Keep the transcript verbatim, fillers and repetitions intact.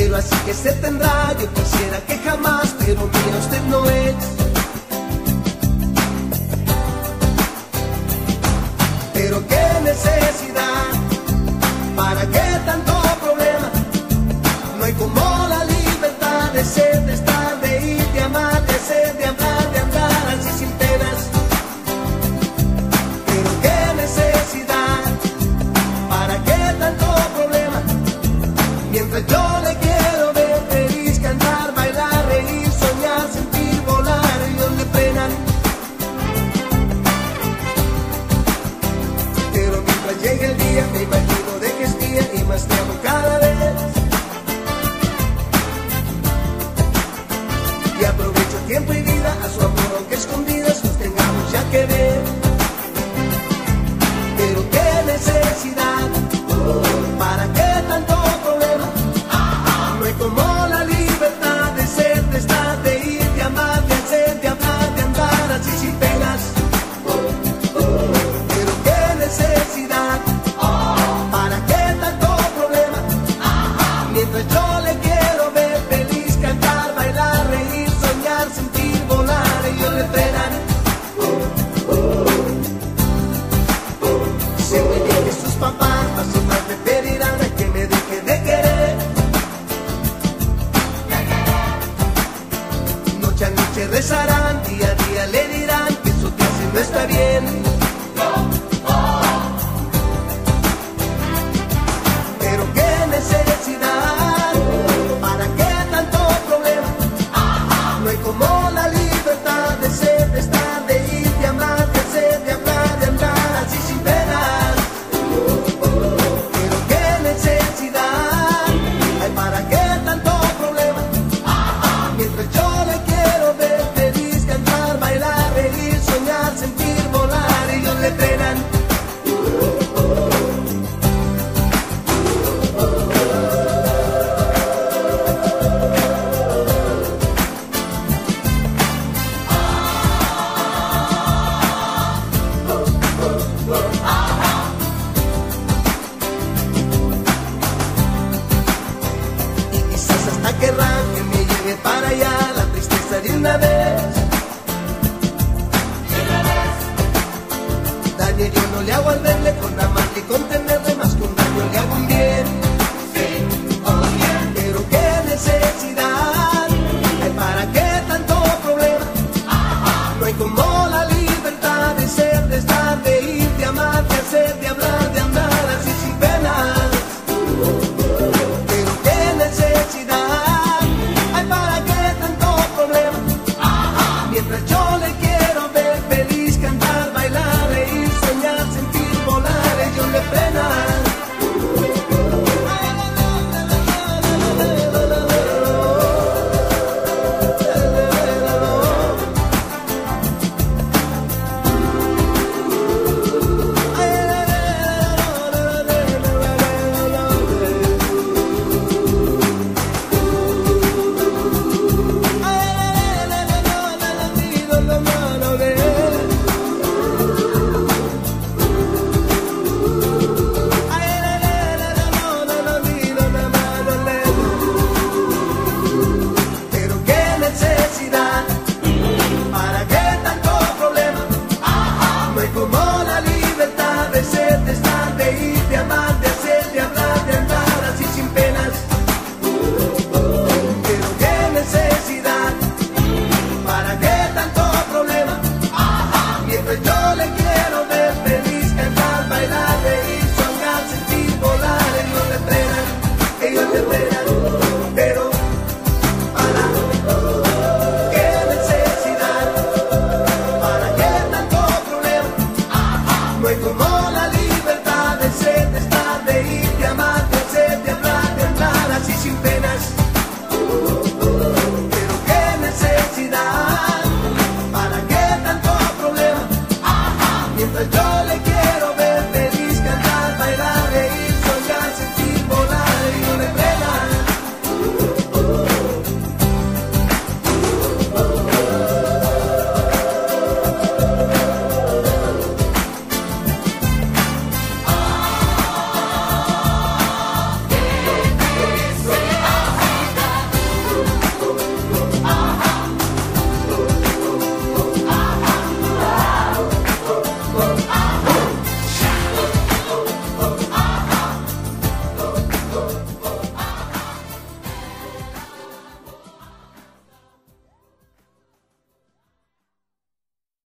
pero así que se tendrá. Yo quisiera que jamás, pero mira, usted no es. Pero qué necesidad, ¿para qué tanto problema? No hay como la libertad de ser, de estar, de ir, de amar, de ser, de hablar, de andar así sin penas. Pero qué necesidad, ¿para qué tanto problema? Mientras yo le quiero ver feliz, cantar, bailar, reír, soñar, sentir, volar, ellos le frenan. Pero mientras llegue el día, me imagino de que es día y más te amo cada vez. Y aprovecho tiempo y vida a su amor, aunque escondidas nos tengamos ya que ver. Pero qué necesidad, ¿para qué tanto problema? No hay como la libertad de ser, de estar, de ir, de amar, de hacer, de hablar, de andar así sin penas. Pero qué necesidad, ¿para qué tanto problema? Mientras yo le quiero ver feliz, cantar, bailar, reír, soñar, sentir, volar, ellos le frenan. Sé muy bien que sus papás más y más me pedirán a que me deje de querer. Noche a noche rezarán, día a día le dirán que eso que hace no está bien. Pero qué necesidad, ¿para qué tanto problema? No hay como la libertad de ser, de estar, de ir, de amar, de hacer, de hablar, de andar así sin penas. Pero qué necesidad, hay para qué tanto problema. Mientras yo le quiero ver feliz, cantar, bailar, reír, soñar, sentir, volar, ellos le frenan. Y quizás hasta querrán